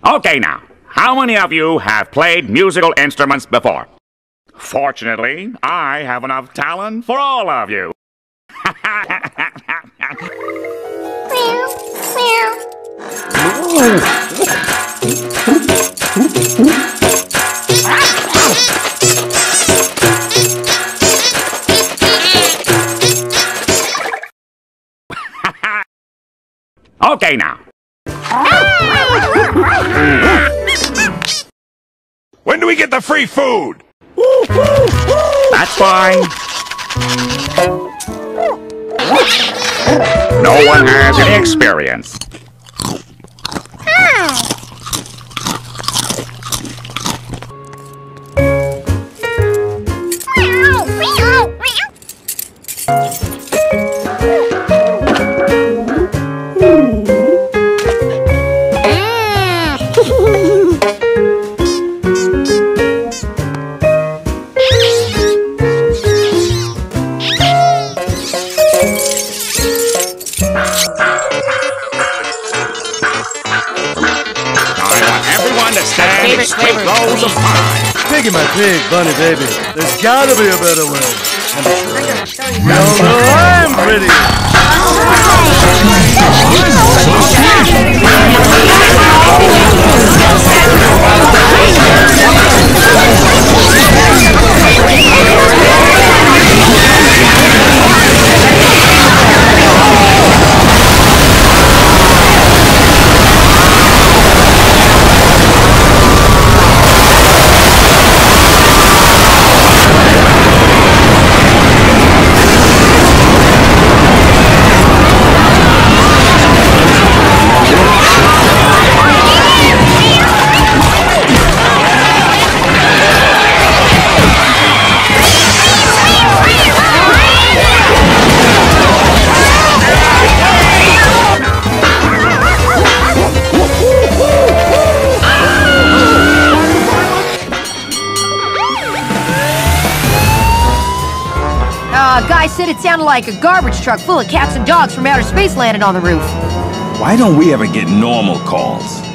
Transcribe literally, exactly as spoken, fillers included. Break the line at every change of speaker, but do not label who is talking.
Okay now, how many of you have played musical instruments before? Fortunately, I have enough talent for all of you. Okay now.
When do we get the free food?
That's fine. No one has any experience.
Sweet rolls of pie.
Piggy my pig, bunny baby. There's gotta be a better way. We all know I'm pretty.
Uh, guy said it sounded like a garbage truck full of cats and dogs from outer space landed on the roof.
Why don't we ever get normal calls?